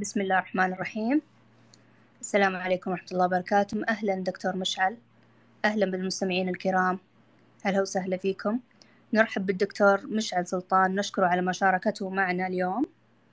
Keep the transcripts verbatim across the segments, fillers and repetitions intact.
بسم الله الرحمن الرحيم. السلام عليكم ورحمة الله وبركاته. أهلا دكتور مشعل، أهلا بالمستمعين الكرام، أهلا وسهلا فيكم. نرحب بالدكتور مشعل سلطان، نشكره على مشاركته معنا اليوم.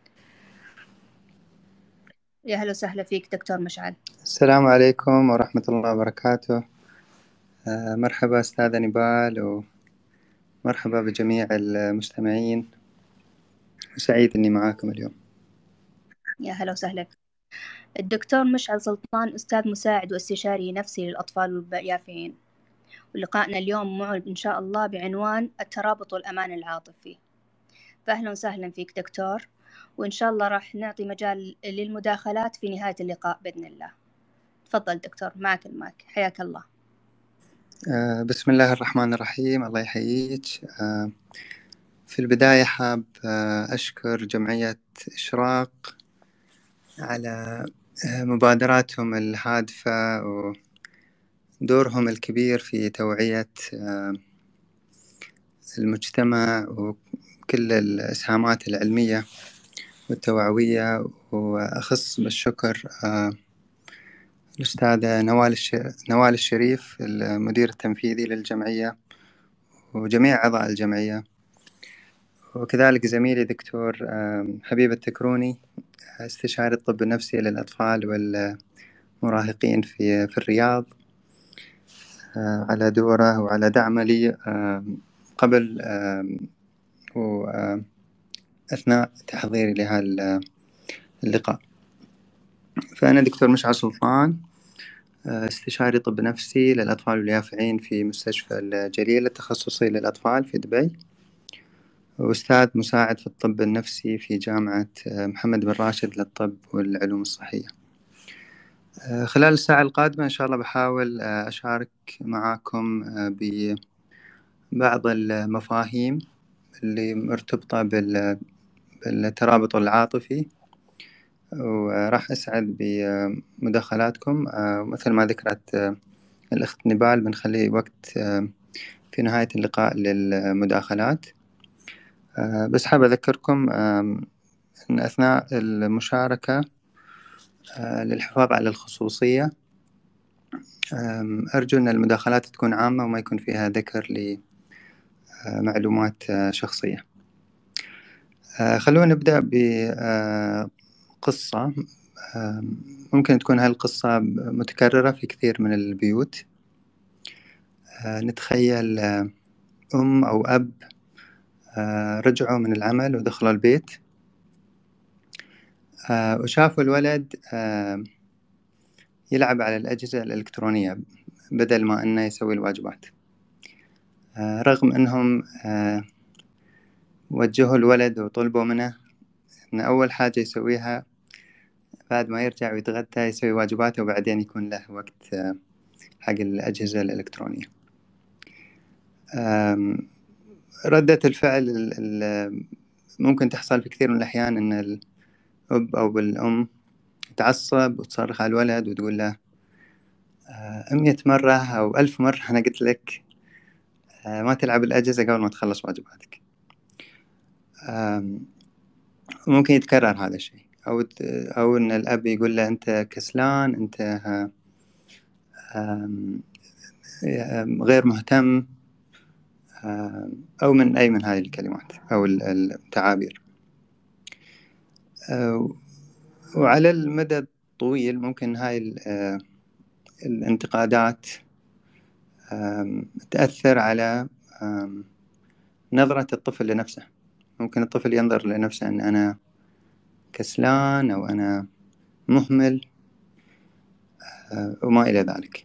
يا أهلا وسهلا فيك دكتور مشعل. السلام عليكم ورحمة الله وبركاته. آه، مرحبا أستاذة نبال، ومرحبا بجميع المستمعين، وسعيد أني معاكم اليوم. يا أهلا وسهلا فيك. الدكتور مشعل سلطان أستاذ مساعد واستشاري نفسي للأطفال واليافعين، ولقائنا اليوم معه إن شاء الله بعنوان الترابط والأمان العاطفي. فأهلا وسهلا فيك دكتور، وإن شاء الله راح نعطي مجال للمداخلات في نهاية اللقاء بإذن الله. تفضل دكتور، معك المايك، حياك الله. آه، بسم الله الرحمن الرحيم. الله يحييك. آه، في البداية حاب آه، أشكر جمعية إشراق على آه، مبادراتهم الهادفة ودورهم الكبير في توعية آه، المجتمع، وكل الإسهامات العلمية والتوعوية. وأخص بالشكر آه، الأستاذة نوال الش... نوال الشريف، المدير التنفيذي للجمعية، وجميع أعضاء الجمعية، وكذلك زميلي دكتور حبيب التكروني، استشاري الطب النفسي للأطفال والمراهقين في في الرياض، على دوره وعلى دعمه لي قبل وأثناء تحضيري لهذا اللقاء. فأنا دكتور مشعل سلطان، استشاري طب نفسي للأطفال واليافعين في مستشفى الجليل التخصصي للأطفال في دبي، وأستاذ مساعد في الطب النفسي في جامعة محمد بن راشد للطب والعلوم الصحية. خلال الساعة القادمة إن شاء الله بحاول أشارك معاكم ببعض المفاهيم اللي مرتبطة بالترابط العاطفي، وراح أسعد بمداخلاتكم. مثل ما ذكرت الأخت نبال، بنخلي وقت في نهاية اللقاء للمداخلات. بس حاب أذكركم أن أثناء المشاركة للحفاظ على الخصوصية، أرجو أن المداخلات تكون عامة وما يكون فيها ذكر لمعلومات شخصية. خلونا نبدأ بقصة ممكن تكون هالقصة متكررة في كثير من البيوت. نتخيل أم أو أب رجعوا من العمل ودخلوا البيت، وشافوا الولد يلعب على الأجهزة الإلكترونية بدل ما أنه يسوي الواجبات، رغم أنهم وجهوا الولد وطلبوا منه أن أول حاجة يسويها بعد ما يرجع ويتغدى يسوي واجباته، وبعدين يكون له وقت حق الأجهزة الإلكترونية. ردة الفعل ممكن تحصل في كثير من الأحيان أن الأب أو الأم تعصب وتصرخ على الولد وتقول له مئة مرة أو ألف مرة أنا قلت لك ما تلعب الأجهزة قبل ما تخلص واجباتك. ممكن يتكرر هذا الشيء، أو أو إن الأب يقول له أنت كسلان، أنت غير مهتم، أو من أي من هذه الكلمات أو التعابير. وعلى المدى الطويل ممكن هاي الانتقادات تأثر على نظرة الطفل لنفسه. ممكن الطفل ينظر لنفسه أن أنا كسلان أو أنا مهمل وما إلى ذلك.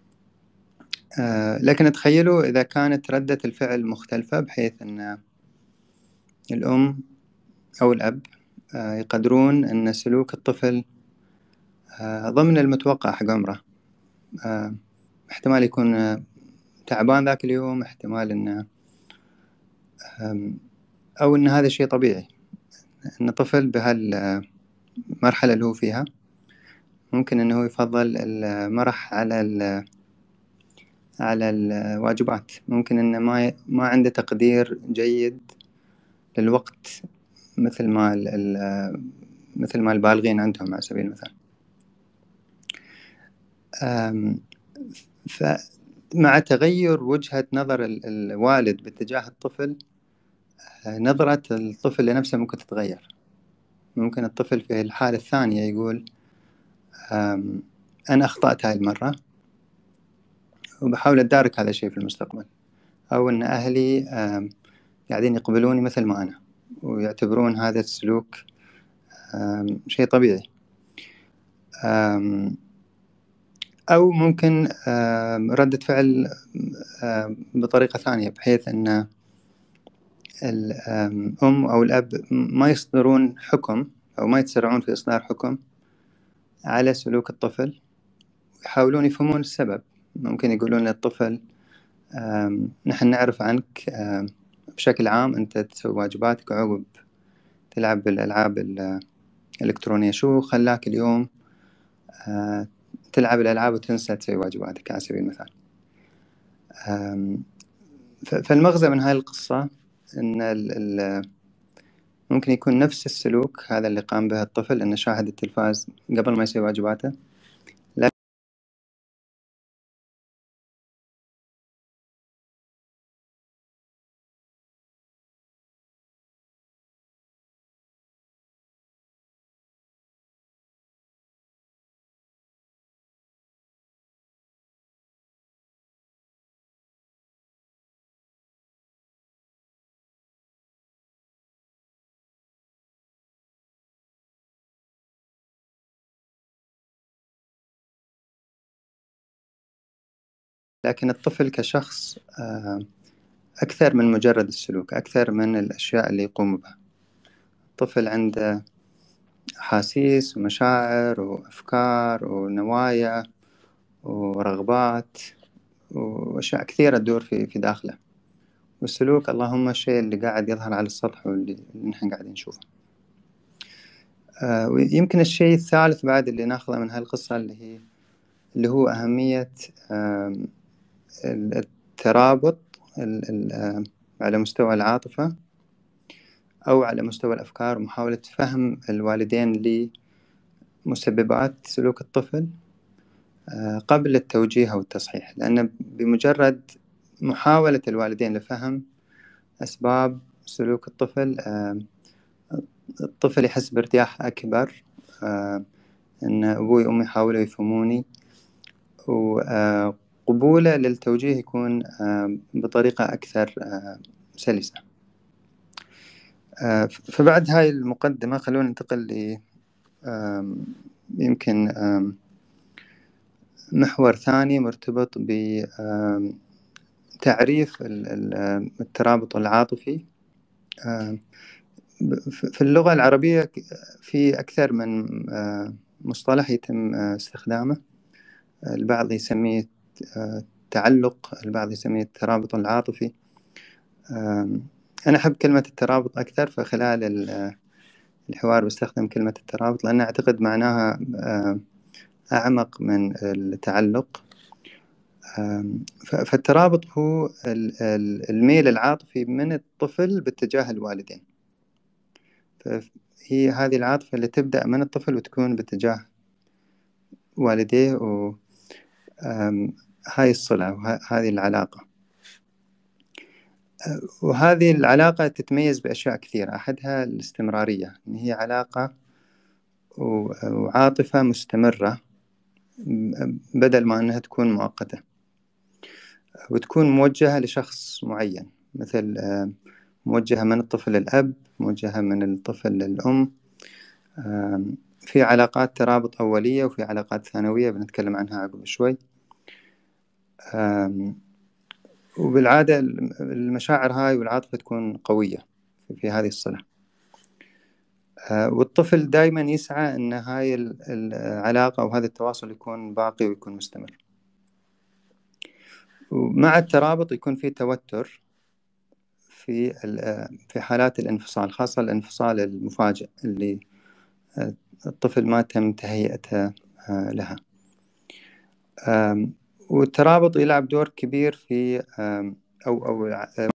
لكن تخيلوا إذا كانت ردة الفعل مختلفة، بحيث أن الأم أو الأب يقدرون أن سلوك الطفل ضمن المتوقع حق عمره. احتمال يكون تعبان ذاك اليوم، احتمال أنه أو أن هذا شيء طبيعي، أن طفل بهالمرحلة اللي هو فيها ممكن أنه يفضل المرح على على الواجبات. ممكن أنه ما ما عنده تقدير جيد للوقت مثل ما مثل ما البالغين عندهم على سبيل المثال. فمع تغير وجهة نظر الوالد باتجاه الطفل، نظرة الطفل لنفسه ممكن تتغير. ممكن الطفل في الحالة الثانية يقول أنا أخطأت هاي المرة وبحاول أتدارك هذا الشيء في المستقبل، أو أن أهلي قاعدين يقبلوني مثل ما أنا ويعتبرون هذا السلوك شيء طبيعي. أو ممكن ردة فعل بطريقة ثانية، بحيث أن الأم أو الأب ما يصدرون حكم أو ما يتسرعون في إصدار حكم على سلوك الطفل، يحاولون يفهمون السبب. ممكن يقولون للطفل نحن نعرف عنك بشكل عام أنت تسوي واجباتك وعقب تلعب بالألعاب الإلكترونية، شو خلاك اليوم تلعب الألعاب وتنسى تسوي واجباتك على سبيل المثال. فالمغزى من هاي القصة أن ممكن يكون نفس السلوك هذا اللي قام به الطفل، أنه شاهد التلفاز قبل ما يسوي واجباته، لكن الطفل كشخص أكثر من مجرد السلوك، أكثر من الأشياء اللي يقوم بها. الطفل عنده أحاسيس ومشاعر وأفكار ونوايا ورغبات وأشياء كثيرة تدور في في داخله، والسلوك اللهم الشيء اللي قاعد يظهر على السطح واللي نحن قاعدين نشوفه. آه ويمكن الشيء الثالث بعد اللي ناخذه من هالقصة اللي هي اللي هو أهمية آه الترابط على مستوى العاطفة أو على مستوى الأفكار، ومحاولة فهم الوالدين لمسببات سلوك الطفل قبل التوجيه أو التصحيح. لأن بمجرد محاولة الوالدين لفهم أسباب سلوك الطفل، الطفل يحس بارتياح أكبر، أن أبوي وأمي حاولوا يفهموني، وقبوله للتوجيه يكون بطريقة أكثر سلسة. فبعد هاي المقدمة خلونا ننتقل ل يمكن محور ثاني مرتبط بتعريف الترابط العاطفي. في اللغة العربية في أكثر من مصطلح يتم استخدامه، البعض يسميه تعلق، البعض يسميه الترابط العاطفي. أنا أحب كلمة الترابط أكثر، فخلال الحوار بستخدم كلمة الترابط لأن أعتقد معناها أعمق من التعلق. فالترابط هو الميل العاطفي من الطفل باتجاه الوالدين، فهي هذه العاطفة اللي تبدأ من الطفل وتكون باتجاه والديه، وهاي الصلة وهذه العلاقة. وهذه العلاقة تتميز بأشياء كثيرة، أحدها الاستمرارية، إن هي علاقة وعاطفة مستمرة بدل ما أنها تكون مؤقتة، وتكون موجهة لشخص معين، مثل موجهة من الطفل للأب، موجهة من الطفل للأم. في علاقات ترابط أولية وفي علاقات ثانوية بنتكلم عنها عقب شوي. وبالعادة المشاعر هاي والعاطفة تكون قوية في هذه الصلة، والطفل دائما يسعى أن هاي العلاقة وهذا التواصل يكون باقي ويكون مستمر. ومع الترابط يكون في توتر في في حالات الانفصال، خاصة الانفصال المفاجئ اللي الطفل ما تم تهيئته لها. والترابط يلعب دور كبير في أو أو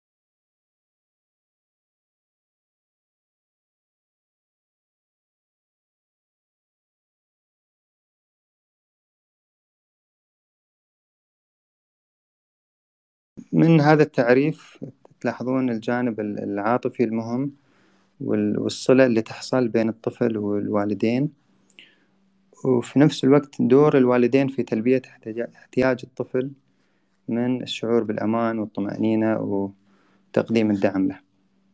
من هذا التعريف تلاحظون الجانب العاطفي المهم والصلة اللي تحصل بين الطفل والوالدين، وفي نفس الوقت دور الوالدين في تلبية احتياج الطفل من الشعور بالأمان والطمأنينة وتقديم الدعم له.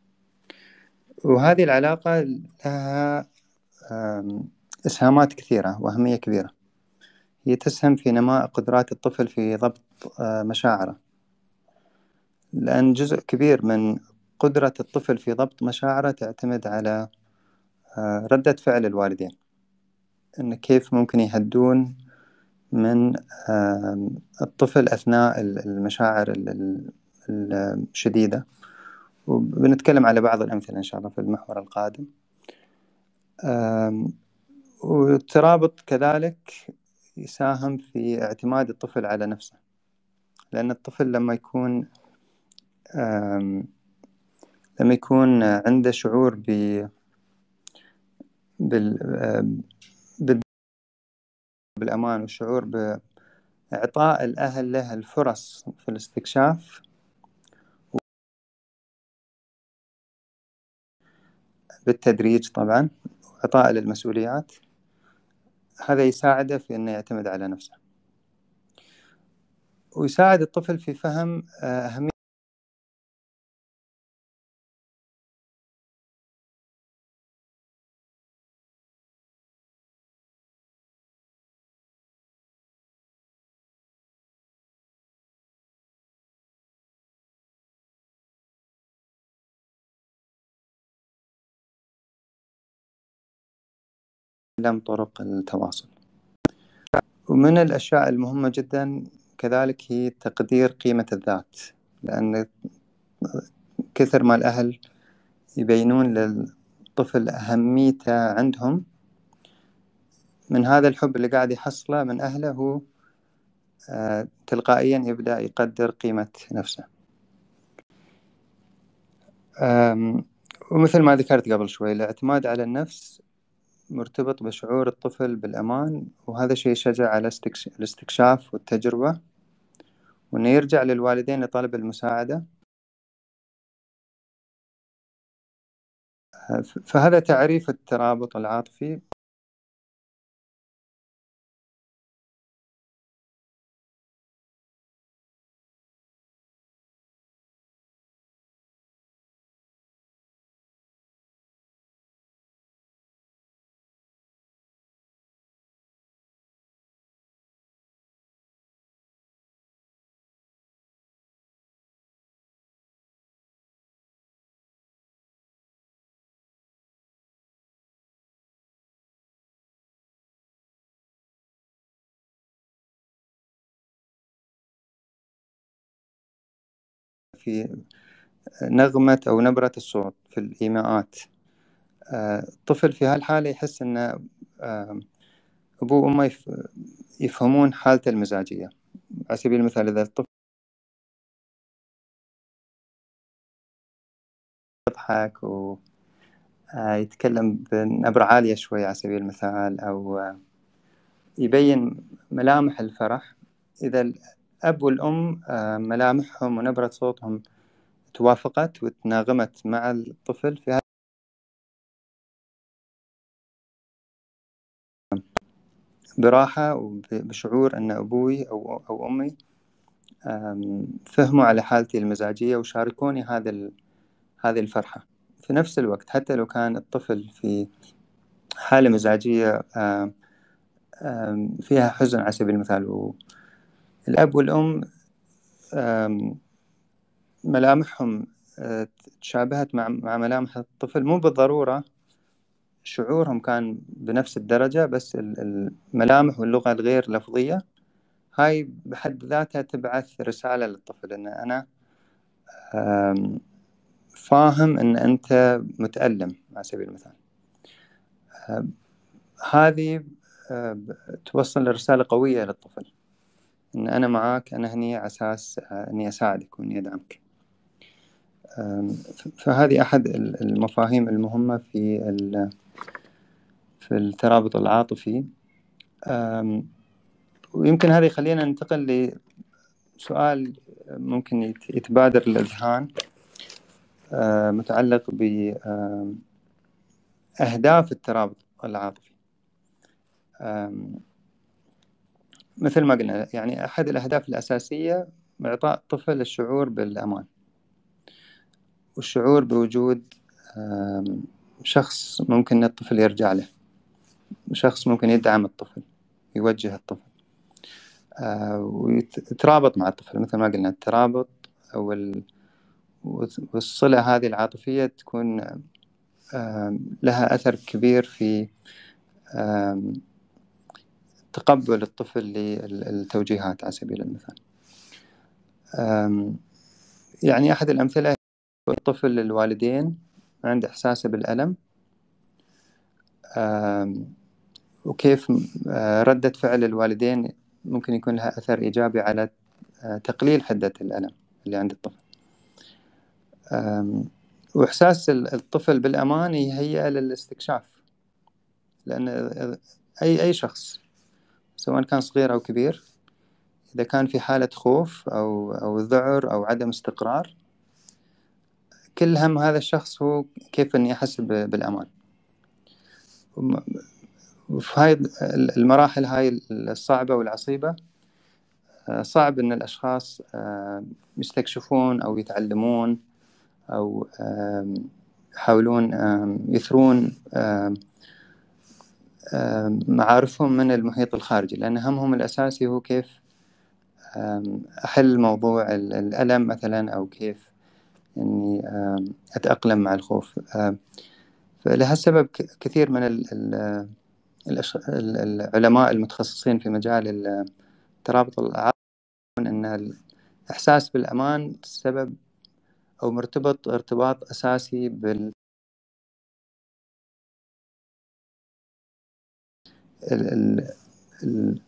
وهذه العلاقة لها إسهامات كثيرة وأهمية كبيرة. هي تسهم في نماء قدرات الطفل في ضبط مشاعره، لأن جزء كبير من قدرة الطفل في ضبط مشاعره تعتمد على ردة فعل الوالدين، إن كيف ممكن يهدون من الطفل أثناء المشاعر الشديدة. وبنتكلم على بعض الأمثلة إن شاء الله في المحور القادم. والترابط كذلك يساهم في اعتماد الطفل على نفسه، لأن الطفل لما يكون لما يكون عنده شعور ب بال بالأمان والشعور بإعطاء الأهل له الفرص في الاستكشاف بالتدريج طبعا، وإعطاء للمسؤوليات، هذا يساعده في أنه يعتمد على نفسه، ويساعد الطفل في فهم أهمية تعلم طرق التواصل. ومن الأشياء المهمة جدا كذلك هي تقدير قيمة الذات، لأن كثر ما الأهل يبينون للطفل أهميته عندهم، من هذا الحب اللي قاعد يحصله من أهله هو آه تلقائيا يبدأ يقدر قيمة نفسه. ومثل ما ذكرت قبل شوي، الاعتماد على النفس مرتبط بشعور الطفل بالأمان، وهذا شيء يشجع على الاستكشاف والتجربة، وأنه يرجع للوالدين لطلب المساعدة. فهذا تعريف الترابط العاطفي. في نغمة أو نبرة الصوت في الإيماءات، الطفل في هالحالة يحس أن أبوه وأمه يفهمون حالته المزاجية. على سبيل المثال إذا الطفل يضحك ويتكلم بنبرة عالية شوي على سبيل المثال، أو يبين ملامح الفرح، إذا الأب والأم ملامحهم ونبرة صوتهم توافقت وتناغمت مع الطفل في براحة وبشعور أن أبوي أو أو أمي فهموا على حالتي المزاجية وشاركوني هذا هذه الفرحة. في نفس الوقت حتى لو كان الطفل في حالة مزاجية فيها حزن على سبيل المثال، والأب والأم ملامحهم تشابهت مع مع ملامح الطفل، مو بالضرورة شعورهم كان بنفس الدرجة، بس الملامح واللغة الغير لفظية هاي بحد ذاتها تبعث رسالة للطفل أن أنا فاهم أن أنت متألم على سبيل المثال. هذه توصل رسالة قوية للطفل أن أنا معاك، أنا هني على أساس أني أساعدك وأني أدعمك. فهذه أحد المفاهيم المهمة في في الترابط العاطفي. ويمكن هذا يخلينا ننتقل سؤال ممكن يتبادر للأذهان متعلق بأهداف الترابط العاطفي. مثل ما قلنا، يعني أحد الأهداف الأساسية إعطاء الطفل الشعور بالأمان، والشعور بوجود شخص ممكن الطفل يرجع له، شخص ممكن يدعم الطفل، يوجه الطفل ويترابط مع الطفل. مثل ما قلنا، الترابط أو والصلة هذه العاطفية تكون لها أثر كبير في تقبل الطفل للتوجيهات على سبيل المثال. يعني أحد الأمثلة، الطفل الوالدين عند إحساسه بالألم وكيف ردة فعل الوالدين ممكن يكون لها أثر إيجابي على تقليل حدة الألم اللي عند الطفل. وإحساس الطفل بالأمان يهيئ للاستكشاف، لأن أي أي شخص سواء كان صغير أو كبير، إذا كان في حالة خوف أو أو ذعر أو عدم استقرار، كل هم هذا الشخص هو كيف إني أحس بالأمان. وفي هاي المراحل هاي الصعبة والعصيبة، صعب إن الأشخاص يستكشفون أو يتعلمون أو يحاولون يثرون معارفهم من المحيط الخارجي، لأن همهم الأساسي هو كيف أحل موضوع الألم مثلا، أو كيف إني أتأقلم مع الخوف. فلهالسبب كثير من العلماء المتخصصين في مجال الترابط العاطفي أن الإحساس بالأمان سبب أو مرتبط ارتباط أساسي بال ال... ال... ال...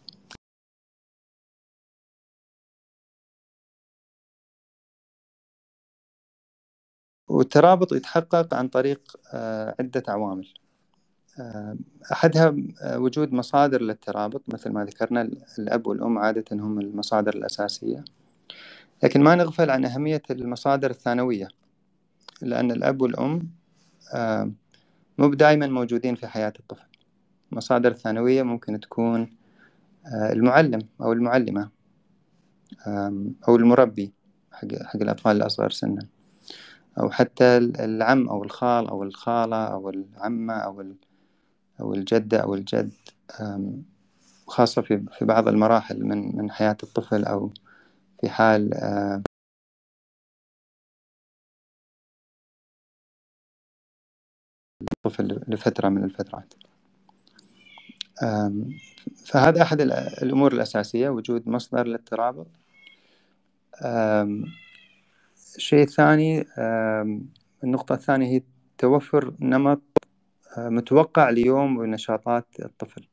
والترابط يتحقق عن طريق عدة عوامل. أحدها وجود مصادر للترابط، مثل ما ذكرنا الأب والأم عادة هم المصادر الأساسية، لكن ما نغفل عن أهمية المصادر الثانوية، لأن الأب والأم مو دائما موجودين في حياة الطفل. مصادر ثانوية ممكن تكون المعلم أو المعلمة أو المربي حق حق الأطفال الأصغر سنا، أو حتى العم أو الخال أو الخالة أو العمة أو أو الجدة أو الجد، خاصة في في بعض المراحل من من حياة الطفل، أو في حال الطفل لفترة من الفترات. فهذا أحد الأمور الأساسية، وجود مصدر للترابط. الشيء الثاني، النقطة الثانية هي توفر نمط متوقع ليوم ونشاطات الطفل.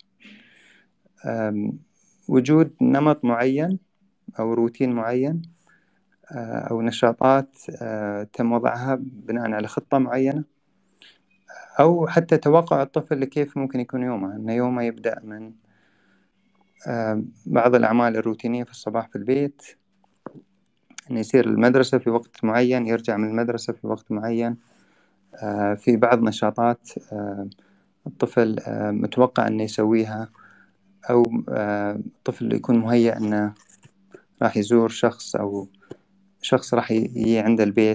وجود نمط معين أو روتين معين أو نشاطات تم وضعها بناء على خطة معينة، أو حتى توقع الطفل لكيف ممكن يكون يومه. أن يومه يبدأ من بعض الأعمال الروتينية في الصباح في البيت، أن يصير المدرسة في وقت معين، يرجع من المدرسة في وقت معين. في بعض نشاطات الطفل متوقع أنه يسويها، أو الطفل يكون مهيأ أنه راح يزور شخص أو شخص راح يجي عند البيت.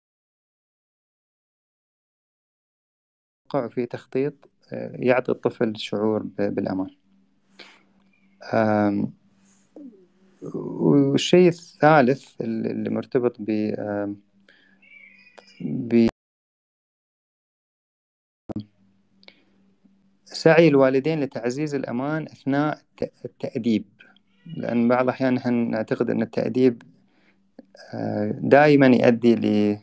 في تخطيط يعطي الطفل شعور بالأمان. والشيء الثالث اللي مرتبط ب سعي الوالدين لتعزيز الأمان أثناء التأديب، لأن بعض الأحيان نحن نعتقد أن التأديب دائما يؤدي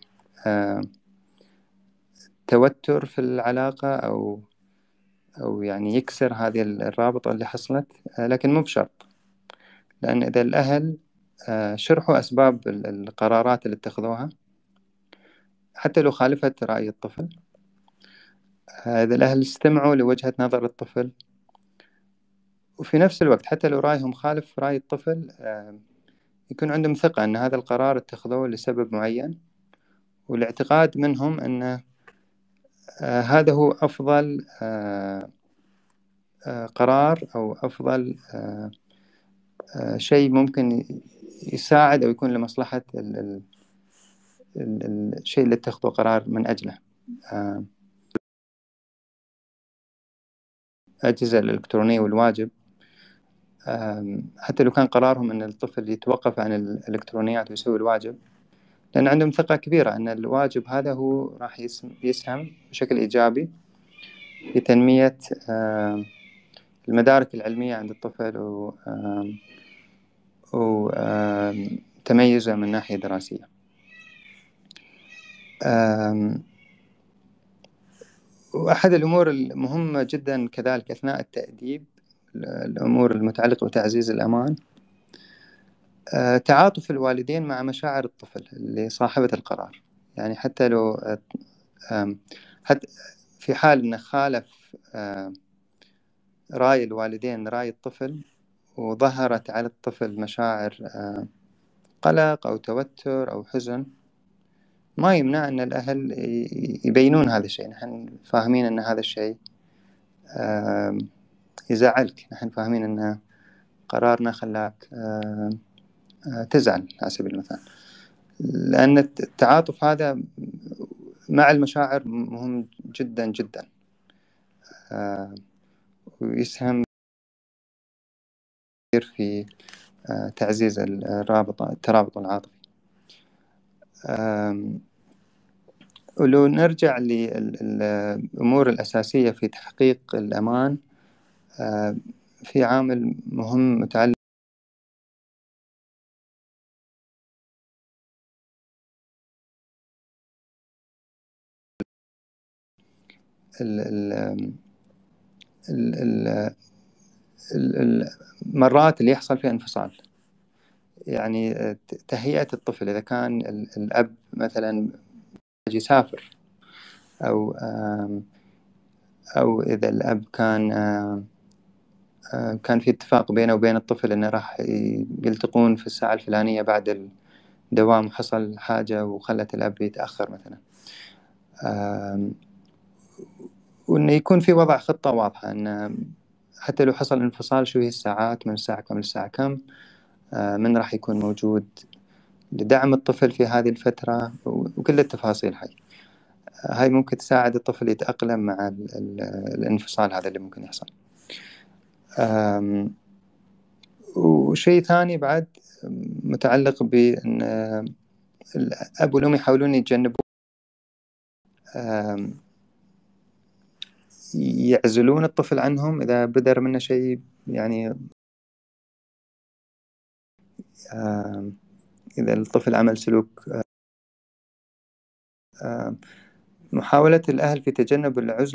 لتوتر في العلاقة، أو أو يعني يكسر هذه الرابطة اللي حصلت، لكن مو بشرط. لأن إذا الأهل شرحوا أسباب القرارات اللي اتخذوها حتى لو خالفت رأي الطفل، إذا الأهل استمعوا لوجهة نظر الطفل، وفي نفس الوقت حتى لو رأيهم خالف رأي الطفل يكون عندهم ثقة أن هذا القرار اتخذوه لسبب معين، والاعتقاد منهم أن آه هذا هو أفضل آه آه قرار أو أفضل آه آه شيء ممكن يساعد أو يكون لمصلحة ال ال ال الشيء اللي اتخذوا قرار من أجله. آه الأجهزة الإلكترونية والواجب، آه حتى لو كان قرارهم أن الطفل يتوقف عن الإلكترونيات ويسوي الواجب، لأن عندهم ثقة كبيرة أن الواجب هذا هو راح يسهم بشكل إيجابي في تنمية آه المدارك العلمية عند الطفل وتميزه من ناحية دراسية. وأحد الأمور المهمة جدا كذلك أثناء التأديب، الأمور المتعلقة بتعزيز الأمان، تعاطف الوالدين مع مشاعر الطفل اللي صاحبة القرار. يعني حتى لو حتى في حال أنه خالف رأي الوالدين رأي الطفل وظهرت على الطفل مشاعر قلق أو توتر أو حزن، ما يمنع أن الأهل يبينون هذا الشيء. نحن فاهمين أن هذا الشيء يزعلك، نحن فاهمين أن قرارنا خلاك تزعل على سبيل المثال. لأن التعاطف هذا مع المشاعر مهم جدا جدا، ويسهم في تعزيز الرابط الترابط العاطفي. ولو نرجع للأمور الأساسية في تحقيق الأمان، في عامل مهم متعلق المرات اللي يحصل فيها انفصال. يعني تهيئة الطفل، إذا كان الأب مثلا يسافر، أو أو إذا الأب كان كان في اتفاق بينه وبين الطفل أنه راح يلتقون في الساعة الفلانية بعد الدوام، وحصل حاجة وخلت الأب يتأخر مثلا، وأنه يكون في وضع خطة واضحة أن حتى لو حصل انفصال شو هي الساعات، من الساعة كم للساعة كم، من راح يكون موجود لدعم الطفل في هذه الفترة، وكل التفاصيل هاي هاي ممكن تساعد الطفل يتأقلم مع ال ال الانفصال هذا اللي ممكن يحصل. وشيء ثاني بعد متعلق بأن الأب والأم يحاولون يتجنبون يعزلون الطفل عنهم إذا بدر منه شيء. يعني إذا الطفل عمل سلوك، محاولة الأهل في تجنب العزلة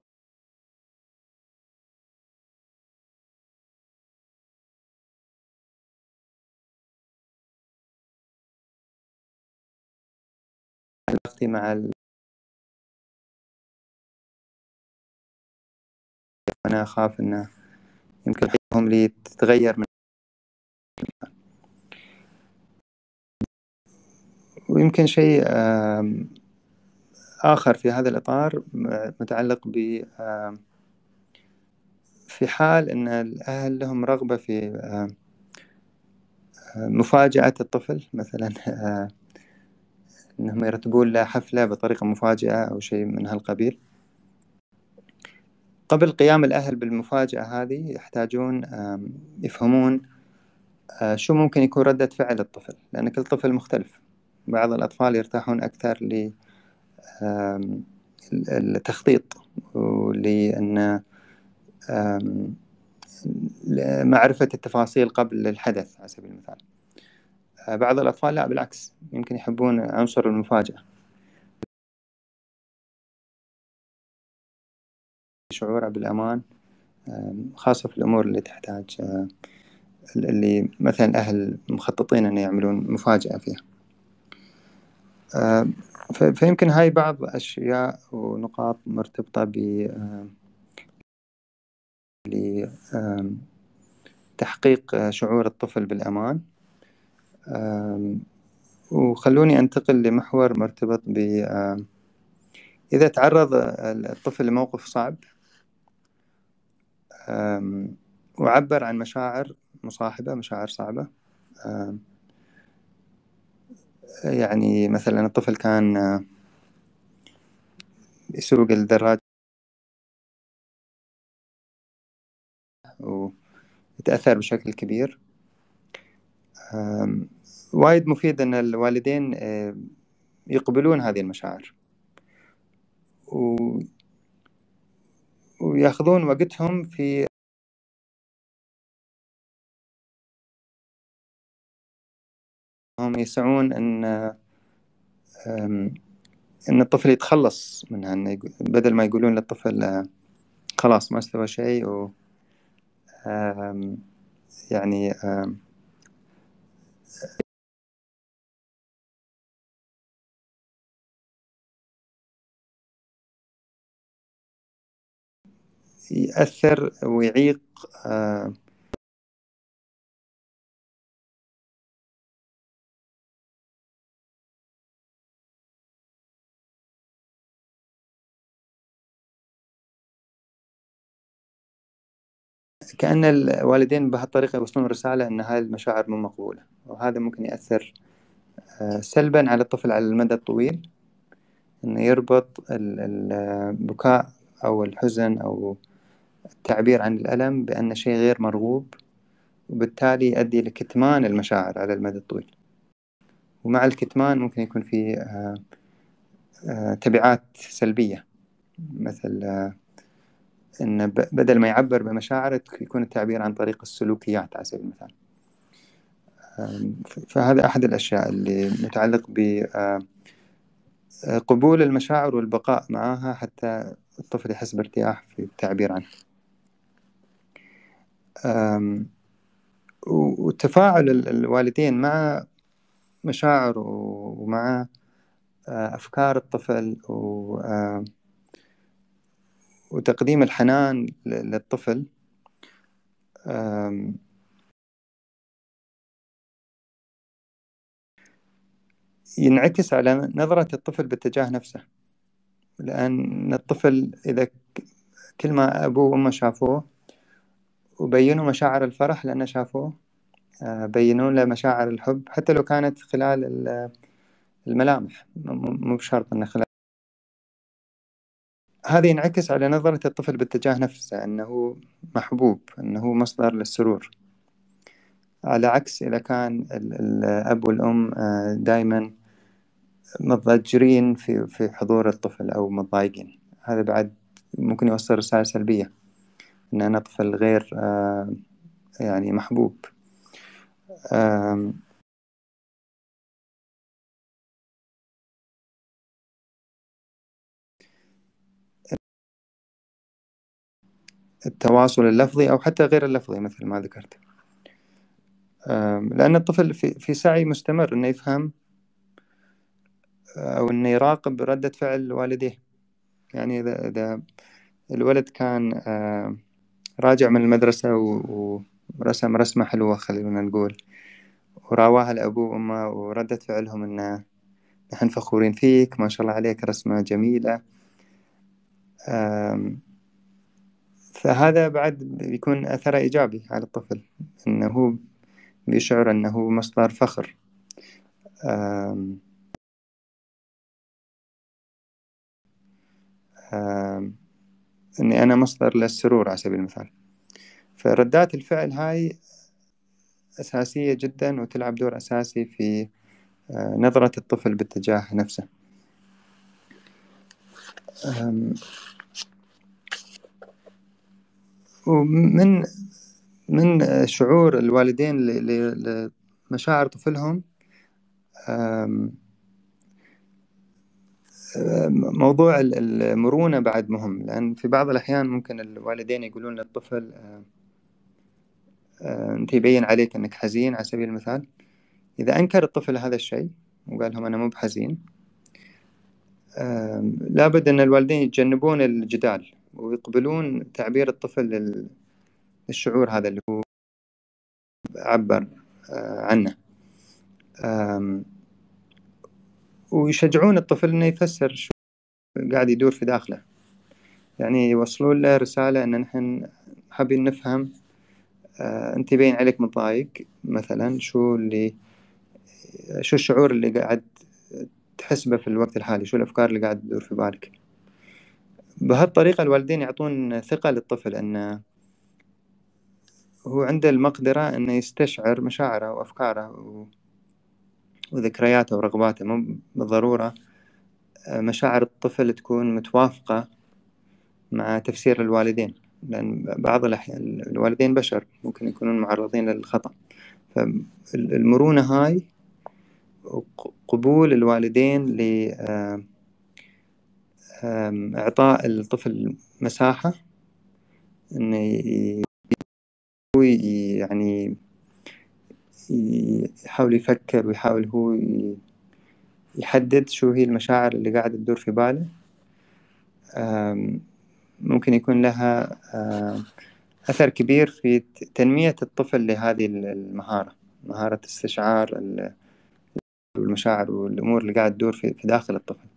مع ال... أنا أخاف أنه يمكن حياتهم لي تتغير من. ويمكن شيء آخر في هذا الإطار متعلق ب في حال أن الأهل لهم رغبة في مفاجأة الطفل، مثلا أنهم يرتبون له حفلة بطريقة مفاجئة أو شيء من هالقبيل. قبل قيام الأهل بالمفاجأة هذه يحتاجون يفهمون شو ممكن يكون ردة فعل الطفل، لأن كل طفل مختلف. بعض الأطفال يرتاحون أكثر للتخطيط ولأن معرفة التفاصيل قبل الحدث على سبيل المثال. بعض الأطفال لا، بالعكس، يمكن يحبون عنصر المفاجأة، شعوره بالأمان، خاصة في الأمور اللي تحتاج اللي مثلا الأهل مخططين أن يعملون مفاجأة فيها. فيمكن هاي بعض أشياء ونقاط مرتبطة ب لتحقيق شعور الطفل بالأمان. آم، وخلوني أنتقل لمحور مرتبط ب آم، إذا تعرض الطفل لموقف صعب آم، وعبر عن مشاعر مصاحبة، مشاعر صعبة. آم، يعني مثلا الطفل كان آه، يسوق الدراجة ويتأثر بشكل كبير. آم، وايد مفيد أن الوالدين آه، يقبلون هذه المشاعر و- ويأخذون وقتهم في هم يسعون أن آم، أن الطفل يتخلص منها، أن يق- بدل ما يقولون للطفل آه، خلاص ما استوى شيء و آم، يعني آم، يأثر ويعيق آه، كأن الوالدين بهالطريقة يوصلون رسالة أن هاي المشاعر مو مقبولة، وهذا ممكن يأثر آه، سلبا على الطفل على المدى الطويل، أنه يربط ال- البكاء أو الحزن أو التعبير عن الألم بأن شيء غير مرغوب، وبالتالي يؤدي لكتمان المشاعر على المدى الطويل. ومع الكتمان ممكن يكون في آه، آه، تبعات سلبية، مثل آه، أن ب- بدل ما يعبر بمشاعره يكون التعبير عن طريق السلوكيات على سبيل المثال. آم، ف- فهذا أحد الأشياء اللي متعلق بقبول المشاعر والبقاء معها حتى الطفل يحس بارتياح في التعبير عنه. آم، و- وتفاعل ال- الوالدين مع مشاعر و- ومع آه، أفكار الطفل و- آه، وتقديم الحنان ل- للطفل آم، ينعكس على نظرة الطفل باتجاه نفسه. لأن الطفل إذا ك- كل ما أبوه وأمه شافوه وبينوا مشاعر الفرح لأنه شافوه، آه، بينوا له مشاعر الحب حتى لو كانت خلال ال- الملامح، م- م- مو بشرط أنه خلال. هذا ينعكس على نظرة الطفل باتجاه نفسه أنه محبوب، أنه مصدر للسرور. على عكس إذا كان ال- الأب والأم دائما متضجرين في في حضور الطفل أو متضايقين، هذا بعد ممكن يوصل رسالة سلبية إن أنا طفل غير آه، يعني محبوب. آم، التواصل اللفظي أو حتى غير اللفظي مثل ما ذكرت. آم، لأن الطفل في في سعي مستمر إنه يفهم أو إنه يراقب ردة فعل والديه. يعني إذا إذا الولد كان آم، راجع من المدرسة و- ورسم رسمة حلوة خلينا نقول، وراواها لأبوه وأمه وردة فعلهم إنه نحن فخورين فيك، ما شاء الله عليك، رسمة جميلة. آم، فهذا بعد بيكون أثره إيجابي على الطفل، إنه هو بيشعر أنه مصدر فخر. آم، آم، إني أنا مصدر للسرور على سبيل المثال. فردات الفعل هاي أساسية جدا وتلعب دور أساسي في آه، نظرة الطفل باتجاه نفسه. آم، ومن من شعور الوالدين ل- ل- لمشاعر طفلهم، آم، آم، موضوع ال- المرونة بعد مهم. لأن في بعض الأحيان ممكن الوالدين يقولون للطفل آه، آه، أنت يبين عليك أنك حزين على سبيل المثال. إذا أنكر الطفل هذا الشيء وقال لهم أنا مو بحزين، آم، لابد أن الوالدين يتجنبون الجدال ويقبلون تعبير الطفل لل- للشعور هذا اللي هو عبر آه، عنه. آم، ويشجعون الطفل إنه يفسر شو قاعد يدور في داخله، يعني يوصلون له رسالة إن نحن حابين نفهم. آه، أنت باين عليك متضايق مثلا، شو اللي شو الشعور اللي قاعد تحس به في الوقت الحالي، شو الأفكار اللي قاعد تدور في بالك. بهالطريقة الوالدين يعطون ثقة للطفل أنه هو عنده المقدرة أنه يستشعر مشاعره وأفكاره و- وذكرياته ورغباته. مو بالضرورة آه، مشاعر الطفل تكون متوافقة مع تفسير الوالدين، لأن بعض الأحيان الوالدين بشر ممكن يكونون معرضين للخطأ. فالمرونة هاي وقبول الوالدين لإعطاء الطفل مساحة إنه ي- هو ي- يعني يحاول يفكر ويحاول هو ي- يحدد شو هي المشاعر اللي قاعدة تدور في باله. آم، ممكن يكون لها آم، أثر كبير في ت- تنمية الطفل لهذه المهارة، مهارة استشعار ال- المشاعر والأمور اللي قاعدة تدور في في داخل الطفل.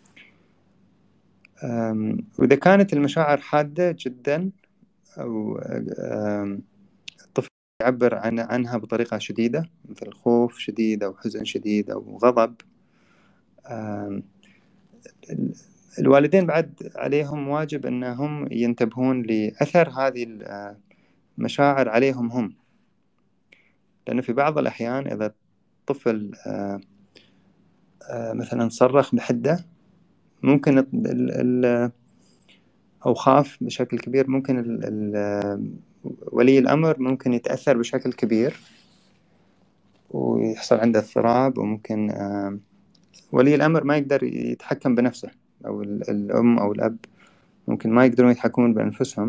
آم، وإذا كانت المشاعر حادة جدا، أو آم، الطفل يعبر عن عنها بطريقة شديدة، مثل خوف شديد أو حزن شديد أو غضب، آم، ال- الوالدين بعد عليهم واجب أنهم ينتبهون لأثر هذه المشاعر عليهم هم. لأنه في بعض الأحيان إذا الطفل آه، آه، مثلا صرخ بحدة، ممكن ال- ال- أو خاف بشكل كبير، ممكن ال- ال- ولي الأمر ممكن يتأثر بشكل كبير ويحصل عنده اضطراب، وممكن آه، ولي الأمر ما يقدر يتحكم بنفسه، أو ال- الأم أو الأب ممكن ما يقدرون يتحكمون بأنفسهم.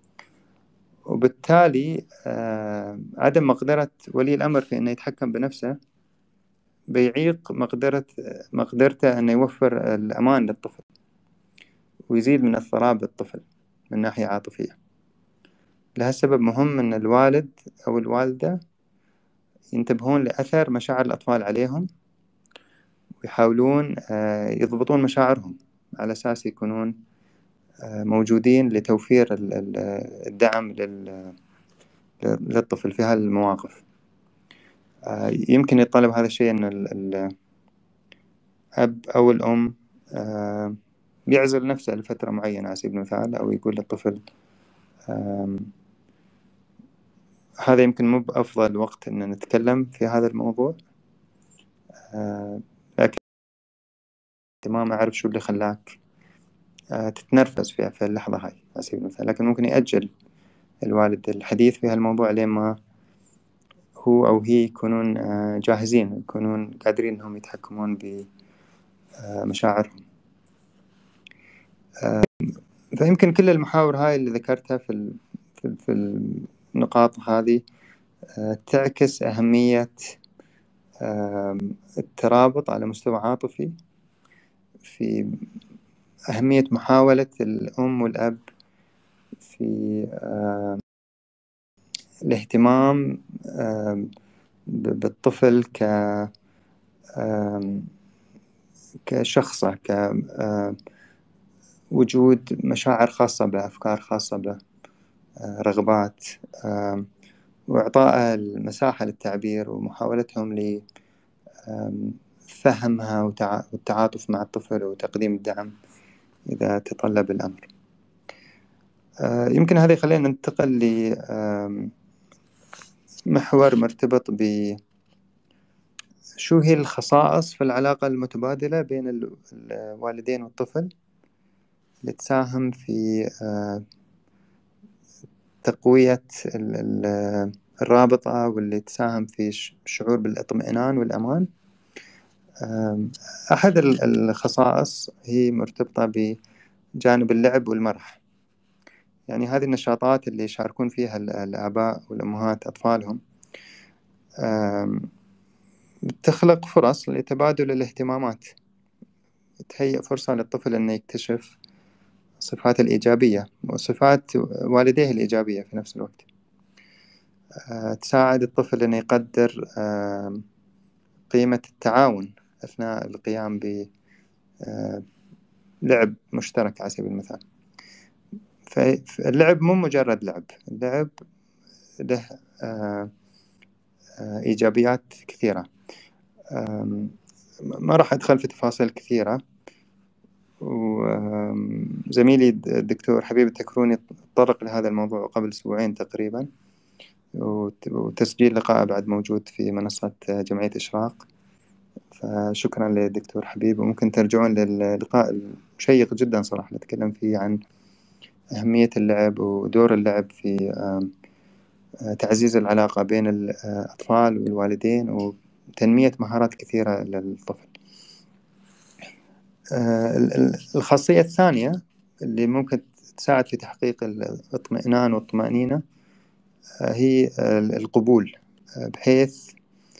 وبالتالي آه، عدم مقدرة ولي الأمر في أنه يتحكم بنفسه بيعيق مقدرة مقدرته أنه يوفر الأمان للطفل، ويزيد من اضطراب الطفل من ناحية عاطفية. لهالسبب مهم أن الوالد أو الوالدة ينتبهون لأثر مشاعر الأطفال عليهم، ويحاولون آه، يضبطون مشاعرهم على أساس يكونون آه، موجودين لتوفير ال- ال- الدعم لل- للطفل في هالمواقف. آه، يمكن يتطلب هذا الشيء أن ال- الأب أو الأم آه، يعزل نفسه لفترة معينة على سبيل المثال، أو يقول للطفل آم، هذا يمكن مو بأفضل وقت أن نتكلم في هذا الموضوع، آه، لكن تمام أعرف شو اللي خلاك آه، تتنرفز في في اللحظة هاي على سبيل المثال. لكن ممكن يأجل الوالد الحديث في هالموضوع لين ما هو أو هي يكونون آه، جاهزين، يكونون قادرين إنهم يتحكمون بمشاعرهم. فيمكن كل المحاور هاي اللي ذكرتها في ال- في في النقاط هذه آه، تعكس أهمية آم، الترابط على مستوى عاطفي، في أهمية محاولة الأم والأب في آم، الاهتمام آم، ب- بالطفل ك آم، كشخصة، كوجود مشاعر خاصة به، أفكار خاصة به، آه، رغبات، آم، وإعطائها المساحة للتعبير، ومحاولتهم لفهمها والتعاطف مع الطفل وتقديم الدعم إذا تطلب الأمر. آه، يمكن هذا يخلينا ننتقل لمحور مرتبط ب شو هي الخصائص في العلاقة المتبادلة بين ال- الوالدين والطفل اللي تساهم في آه، تقوية ال- ال- الرابطة، واللي تساهم في الش- الشعور بالاطمئنان والأمان. آم، أحد ال- الخصائص هي مرتبطة بجانب اللعب والمرح. يعني هذه النشاطات اللي يشاركون فيها ال- الآباء والأمهات أطفالهم آم، تخلق فرص لتبادل الاهتمامات، تهيئ فرصة للطفل أنه يكتشف الصفات الإيجابية وصفات والديه الإيجابية في نفس الوقت. آه، تساعد الطفل أنه يقدر آم، قيمة التعاون أثناء القيام بلعب مشترك على سبيل المثال. فاللعب مو مجرد لعب، اللعب له إيجابيات كثيرة. ما راح أدخل في تفاصيل كثيرة، وزميلي الدكتور حبيب التكروني تطرق لهذا الموضوع قبل أسبوعين تقريبا، وتسجيل لقاء بعد موجود في منصة جمعية إشراق. فشكرا للدكتور حبيب، وممكن ترجعون للقاء الشيق جدا صراحة، نتكلم فيه عن أهمية اللعب ودور اللعب في تعزيز العلاقة بين الأطفال والوالدين وتنمية مهارات كثيرة للطفل. الخاصية الثانية اللي ممكن تساعد في تحقيق الاطمئنان والطمأنينة هي القبول، بحيث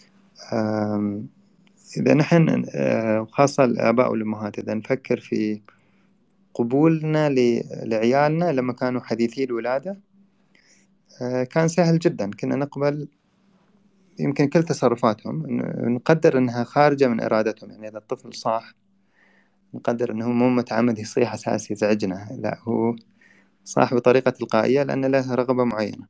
إذا نحن خاصة الآباء والأمهات إذا نفكر في قبولنا لعيالنا لما كانوا حديثي الولادة، كان سهل جدا، كنا نقبل يمكن كل تصرفاتهم، نقدر أنها خارجة من إرادتهم. يعني إذا الطفل صاح نقدر أنه مو متعمد يصيح أساس يزعجنا، لا، هو صاح بطريقة تلقائية لأن له رغبة معينة.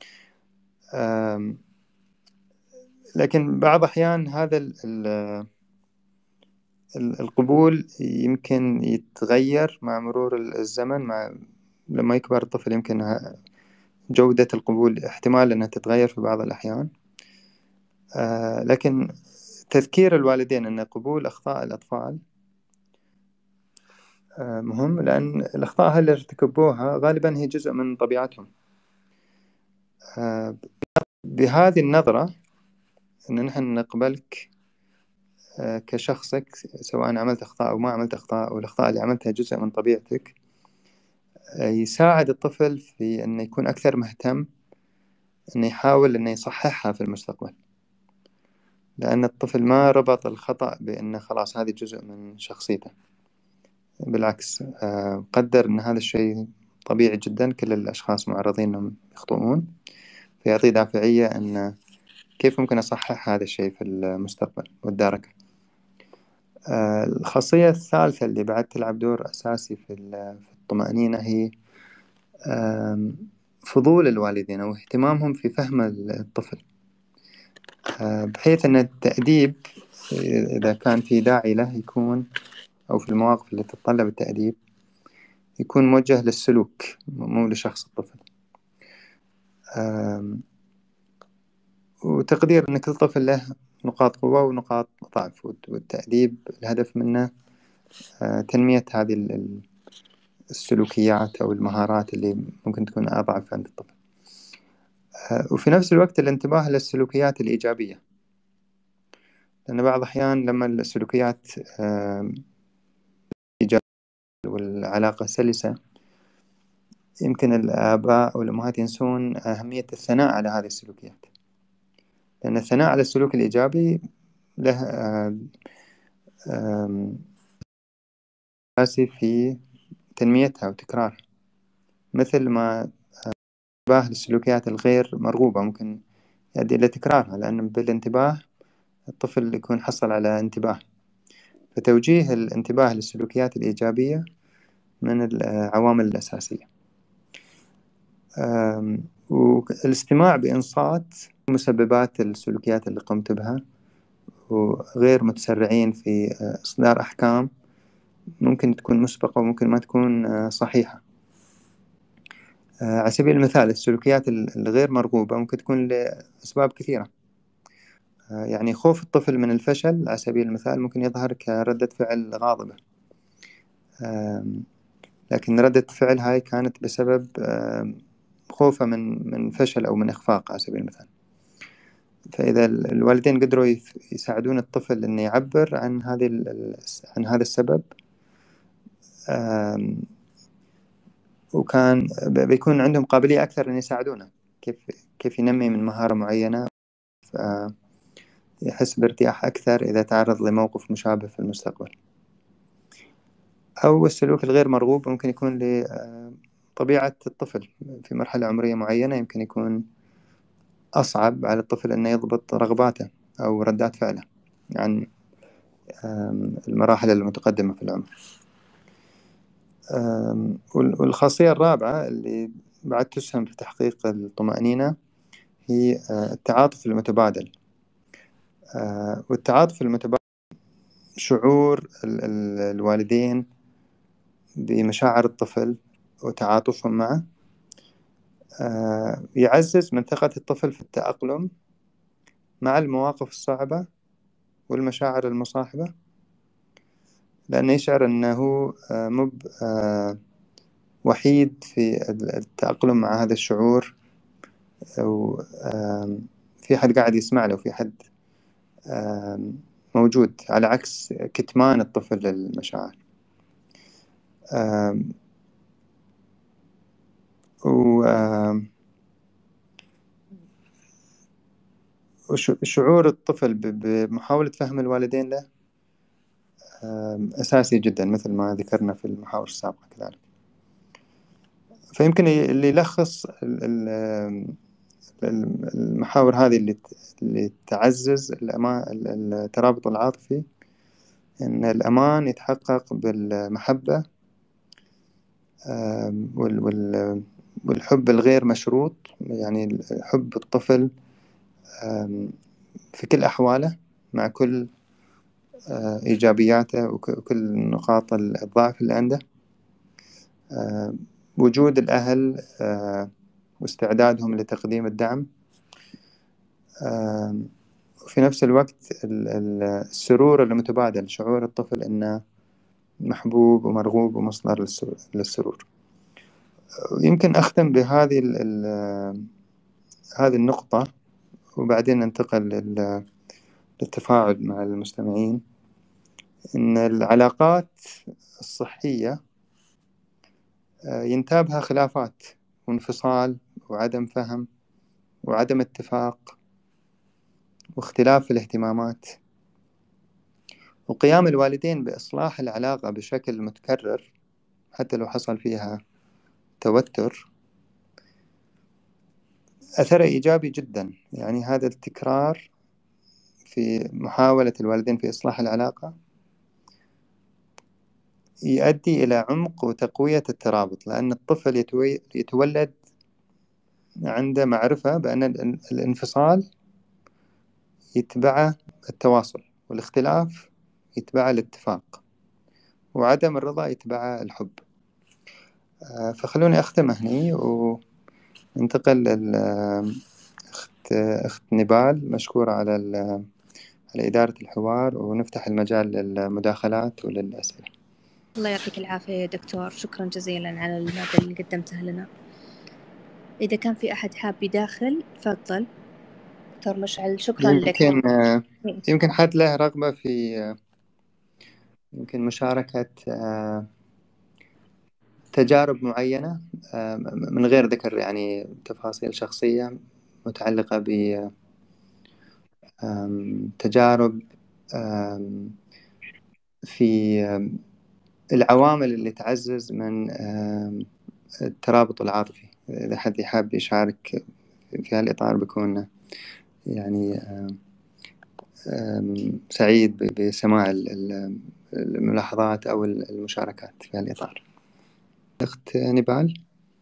لكن بعض أحيان هذا القبول يمكن يتغير مع مرور الزمن، مع لما يكبر الطفل يمكن جودة القبول احتمال أنها تتغير في بعض الأحيان. لكن تذكير الوالدين أن قبول أخطاء الأطفال مهم، لأن الأخطاء اللي ارتكبوها غالبا هي جزء من طبيعتهم. بهذه النظرة أن نحن نقبلك كشخصك، سواء عملت أخطاء أو ما عملت أخطاء، والأخطاء اللي عملتها جزء من طبيعتك، يساعد الطفل في أنه يكون أكثر مهتم أنه يحاول أنه يصححها في المستقبل، لأن الطفل ما ربط الخطأ بأنه خلاص هذه جزء من شخصيته. بالعكس، قدر أن هذا الشيء طبيعي جدا، كل الأشخاص معرضين أنهم يخطئون، فيعطيه دافعية أن كيف ممكن أصحح هذا الشيء في المستقبل والدرجة. الخاصية الثالثة اللي بعد تلعب دور أساسي في الطمأنينة هي فضول الوالدين أو اهتمامهم في فهم الطفل، بحيث أن التأديب إذا كان في داعي له يكون، أو في المواقف اللي تتطلب التأديب، يكون موجه للسلوك مو لشخص الطفل. وتقدير أن كل طفل له نقاط قوة ونقاط ضعف، والتأديب الهدف منه تنمية هذه السلوكيات أو المهارات اللي ممكن تكون أضعف عند الطفل. وفي نفس الوقت الانتباه للسلوكيات الإيجابية، لأن بعض الأحيان لما السلوكيات إيجابية والعلاقة سلسة، يمكن الآباء والأمهات ينسون أهمية الثناء على هذه السلوكيات، لأن الثناء على السلوك الإيجابي له أساسي في تنميتها وتكرارها، مثل ما انتباه للسلوكيات الغير مرغوبة ممكن يؤدي إلى تكرارها، لأن بالانتباه الطفل يكون حصل على انتباه. فتوجيه الانتباه للسلوكيات الإيجابية من العوامل الأساسية. والاستماع بإنصات مسببات السلوكيات اللي قمت بها، وغير متسرعين في إصدار أحكام ممكن تكون مسبقة وممكن ما تكون صحيحة. على سبيل المثال السلوكيات الغير مرغوبة ممكن تكون لأسباب كثيرة. يعني خوف الطفل من الفشل على سبيل المثال ممكن يظهر كردة فعل غاضبة، لكن ردة فعل هاي كانت بسبب خوفه من من فشل أو من إخفاق على سبيل المثال. فإذا الوالدين قدروا يساعدون الطفل إنه يعبر عن هذه عن هذا السبب، وكان بيكون عندهم قابلية أكثر إن يساعدونه كيف كيف ينمي من مهارة معينة، يحس بارتياح أكثر إذا تعرض لموقف مشابه في المستقبل. أو السلوك الغير مرغوب ممكن يكون لطبيعة الطفل في مرحلة عمرية معينة، يمكن يكون أصعب على الطفل أنه يضبط رغباته أو ردات فعله. عن المراحل المتقدمة في العمر. والخاصية الرابعة اللي بعد تسهم في تحقيق الطمأنينة هي التعاطف المتبادل. والتعاطف المتبادل شعور الوالدين بمشاعر الطفل وتعاطفهم معه يعزز من ثقة الطفل في التأقلم مع المواقف الصعبة والمشاعر المصاحبة، لأنه يشعر أنه مب وحيد في التأقلم مع هذا الشعور، أو في حد قاعد يسمع له، في حد موجود، على عكس كتمان الطفل للمشاعر. وشعور الطفل بمحاولة فهم الوالدين له أساسي جدا مثل ما ذكرنا في المحاور السابقة كذلك. فيمكن اللي يلخص المحاور هذه اللي اللي تعزز الترابط العاطفي، إن الأمان يتحقق بالمحبة والحب الغير مشروط، يعني حب الطفل في كل أحواله مع كل إيجابياته وكل نقاط الضعف اللي عنده. وجود الأهل واستعدادهم لتقديم الدعم، وفي نفس الوقت السرور المتبادل، شعور الطفل أنه محبوب ومرغوب ومصدر للسرور. يمكن أختم بهذه هذه النقطة وبعدين ننتقل للتفاعل مع المستمعين. إن العلاقات الصحية ينتابها خلافات وانفصال وعدم فهم وعدم اتفاق واختلاف في الاهتمامات، وقيام الوالدين بإصلاح العلاقة بشكل متكرر حتى لو حصل فيها توتر أثر إيجابي جدا. يعني هذا التكرار في محاولة الوالدين في إصلاح العلاقة يؤدي إلى عمق وتقوية الترابط، لأن الطفل يتولد عنده معرفة بأن الانفصال يتبعه التواصل، والاختلاف يتبعه الاتفاق، وعدم الرضا يتبعه الحب. فخلوني أختم هني وننتقل لأخت أخت نبال، مشكورة على على إدارة الحوار، ونفتح المجال للمداخلات وللأسئلة. الله يعطيك العافية يا دكتور، شكرا جزيلا على المادة اللي قدمتها لنا. إذا كان في أحد حاب يداخل تفضل دكتور مشعل. شكرا لك. يمكن يمكن حد له رغبة في يمكن مشاركة تجارب معينة من غير ذكر يعني تفاصيل شخصية متعلقة بتجارب في العوامل اللي تعزز من الترابط العاطفي. إذا حد حاب يشارك في هالإطار بكون يعني سعيد بسماع الملاحظات أو المشاركات في هالإطار. أخت نبال.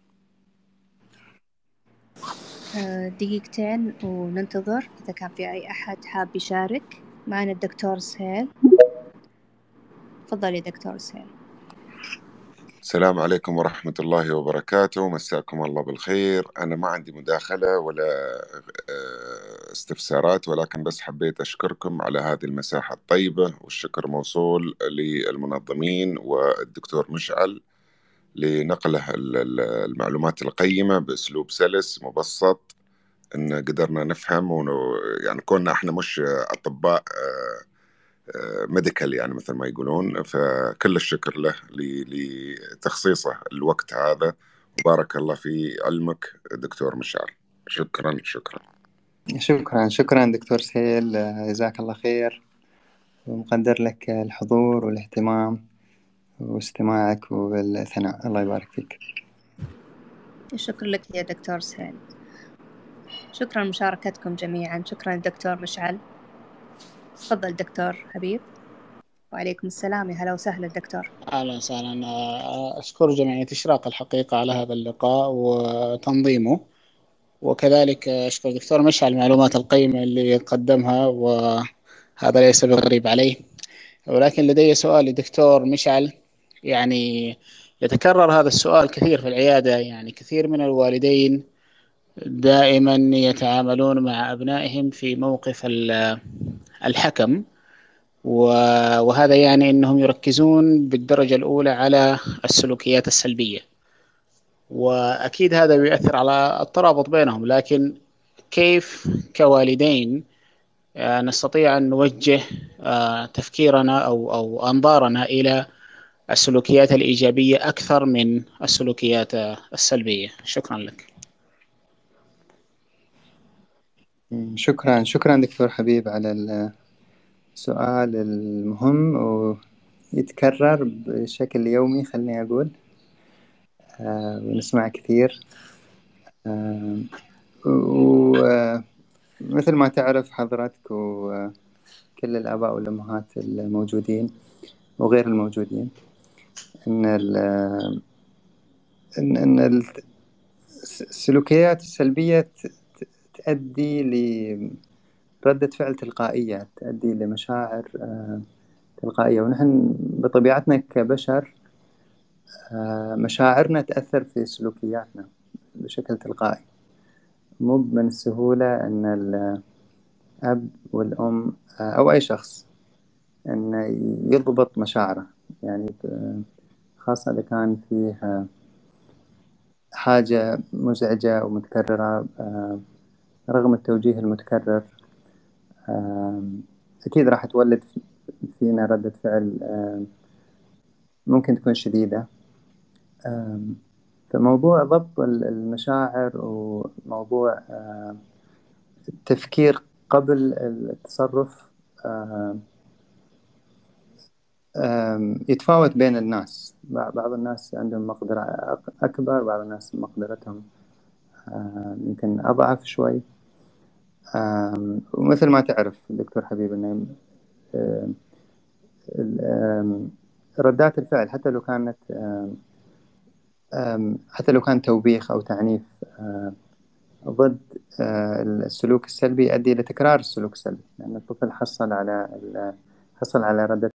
دقيقتين وننتظر إذا كان في أي أحد حاب يشارك معنا. الدكتور سهيل، تفضل يا دكتور سهيل. السلام عليكم ورحمة الله وبركاته، مساكم الله بالخير. أنا ما عندي مداخلة ولا استفسارات، ولكن بس حبيت أشكركم على هذه المساحة الطيبة، والشكر موصول للمنظمين والدكتور مشعل لنقله المعلومات القيمة بأسلوب سلس مبسط، إن قدرنا نفهم، يعني كنا إحنا مش أطباء ميديكال يعني مثل ما يقولون. فكل الشكر له لتخصيصه الوقت هذا، وبارك الله في علمك دكتور مشعل. شكرا شكرا شكرا شكرا دكتور سهيل، جزاك الله خير، ومقدر لك الحضور والاهتمام واستماعك والثناء. الله يبارك فيك. شكرا لك يا دكتور سهيل، شكرا لمشاركتكم جميعا. شكرا دكتور مشعل. تفضل دكتور حبيب. وعليكم السلام، يا هلا وسهلا دكتور. أهلا وسهلا. أشكر جمعية إشراق الحقيقة على هذا اللقاء وتنظيمه، وكذلك أشكر دكتور مشعل المعلومات القيمة اللي قدمها، وهذا ليس بغريب عليه. ولكن لدي سؤال لدكتور مشعل، يعني يتكرر هذا السؤال كثير في العيادة. يعني كثير من الوالدين دائما يتعاملون مع أبنائهم في موقف الحكم، وهذا يعني أنهم يركزون بالدرجة الأولى على السلوكيات السلبية، وأكيد هذا بيؤثر على الترابط بينهم. لكن كيف كوالدين نستطيع أن نوجه تفكيرنا أو أو أنظارنا إلى السلوكيات الإيجابية أكثر من السلوكيات السلبية؟ شكرا لك. شكرا شكرا دكتور حبيب على السؤال المهم ويتكرر بشكل يومي، خلني أقول، آه ونسمع كثير. آه ومثل ما تعرف حضرتك وكل الآباء والأمهات الموجودين وغير الموجودين، إن إن إن السلوكيات السلبية تؤدي لردة فعل تلقائية، تؤدي لمشاعر تلقائية، ونحن بطبيعتنا كبشر مشاعرنا تأثر في سلوكياتنا بشكل تلقائي. مو من السهولة أن الأب والأم أو أي شخص أن يضبط مشاعره، يعني خاصة إذا كان فيه حاجة مزعجة ومتكررة رغم التوجيه المتكرر، أكيد راح تولد فينا ردة فعل ممكن تكون شديدة. فموضوع ضبط المشاعر وموضوع التفكير قبل التصرف يتفاوت بين الناس. بعض الناس عندهم مقدرة أكبر، بعض الناس مقدرتهم يمكن أضعف شوي. ومثل ما تعرف دكتور حبيب أن ردات الفعل حتى لو كانت حتى لو كان توبيخ أو تعنيف ضد السلوك السلبي يؤدي إلى تكرار السلوك السلبي، لأن الطفل حصل على حصل على ردة